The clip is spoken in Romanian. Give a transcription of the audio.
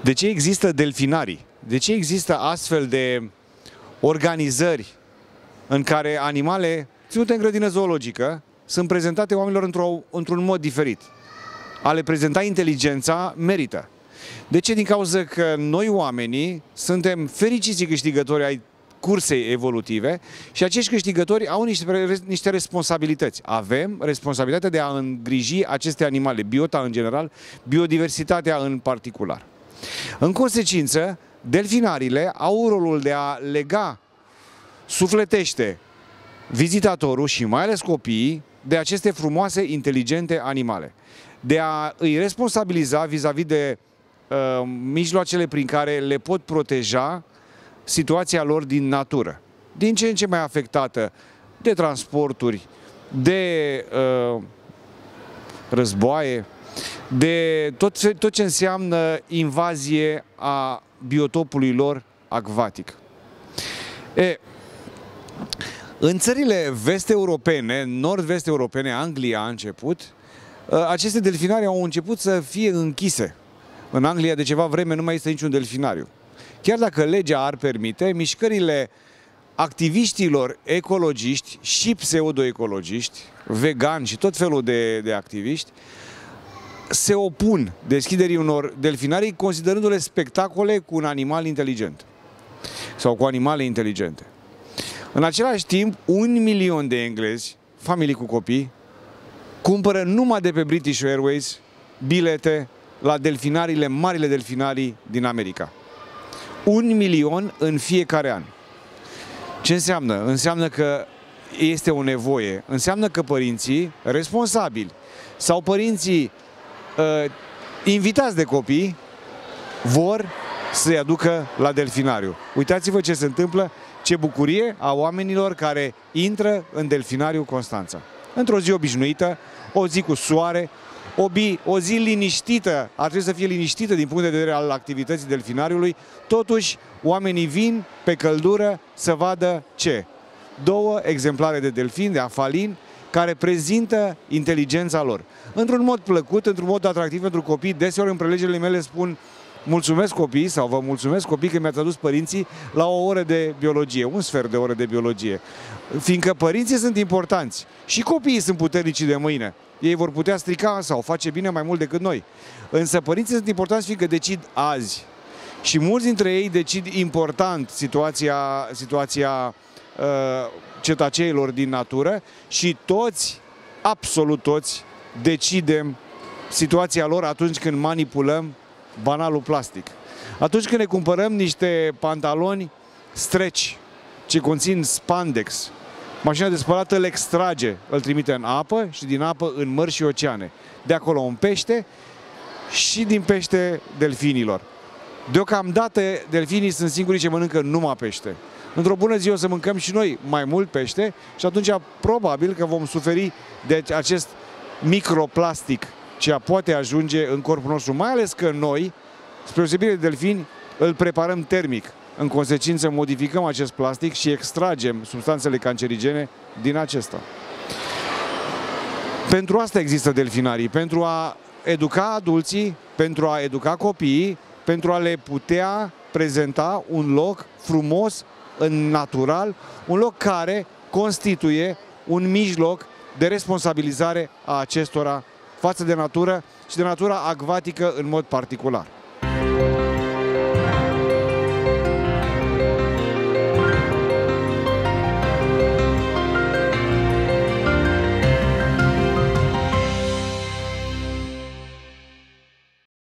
De ce există delfinarii? De ce există astfel de organizări în care animale ținute în grădină zoologică sunt prezentate oamenilor într-un mod diferit? A le prezenta inteligența merită. De ce? Din cauza că noi oamenii suntem fericiți câștigători ai cursei evolutive și acești câștigători au niște responsabilități. Avem responsabilitatea de a îngriji aceste animale, biota în general, biodiversitatea în particular. În consecință, delfinarile au rolul de a lega sufletește vizitatorul și mai ales copiii de aceste frumoase, inteligente animale. De a îi responsabiliza vis-a-vis de mijloacele prin care le pot proteja situația lor din natură. Din ce în ce mai afectată de transporturi, de războaie, de tot ce înseamnă invazie a biotopului lor acvatic. În țările vest-europene, nord-vest-europene, Anglia a început, aceste delfinari au început să fie închise. În Anglia de ceva vreme nu mai este niciun delfinariu. Chiar dacă legea ar permite, mișcările activiștilor ecologiști și pseudo-ecologiști, vegani și tot felul de activiști, se opun deschiderii unor delfinarii considerându-le spectacole cu un animal inteligent sau cu animale inteligente. În același timp, 1 milion de englezi, familii cu copii, cumpără numai de pe British Airways bilete la delfinariile, marile delfinarii din America. 1 milion în fiecare an. Ce înseamnă? Înseamnă că este o nevoie. Înseamnă că părinții responsabili sau părinții invitați de copii vor să-i aducă la delfinariu. Uitați-vă ce se întâmplă, ce bucurie a oamenilor care intră în delfinariu Constanța. Într-o zi obișnuită, o zi cu soare, o zi liniștită, ar trebui să fie liniștită din punct de vedere al activității delfinariului, totuși oamenii vin pe căldură să vadă ce? 2 exemplare de delfini, de afalini, care prezintă inteligența lor. Într-un mod plăcut, într-un mod atractiv pentru copii, deseori în prelegerile mele spun mulțumesc copii sau vă mulțumesc copii că mi-ați adus părinții la o oră de biologie, un sfert de oră de biologie. Fiindcă părinții sunt importanți și copiii sunt puternici de mâine. Ei vor putea strica sau face bine mai mult decât noi. Însă părinții sunt importanți fiindcă decid azi. Și mulți dintre ei decid important situația cetaceilor din natură și toți, absolut toți, decidem situația lor atunci când manipulăm banalul plastic. Atunci când ne cumpărăm niște pantaloni stretch ce conțin spandex, mașina de spălat îl extrage, îl trimite în apă și din apă în mări și oceane. De acolo în pește și din pește delfinilor. Deocamdată delfinii sunt singurii ce mănâncă numai pește. Într-o bună zi o să mâncăm și noi mai mult pește și atunci probabil că vom suferi de acest microplastic ce poate ajunge în corpul nostru, mai ales că noi, spre deosebire de delfini, îl preparăm termic. În consecință, modificăm acest plastic și extragem substanțele cancerigene din acesta. Pentru asta există delfinarii, pentru a educa adulții, pentru a educa copiii, pentru a le putea prezenta un loc frumos, natural, un loc care constituie un mijloc de responsabilizare a acestora față de natură și de natura acvatică în mod particular.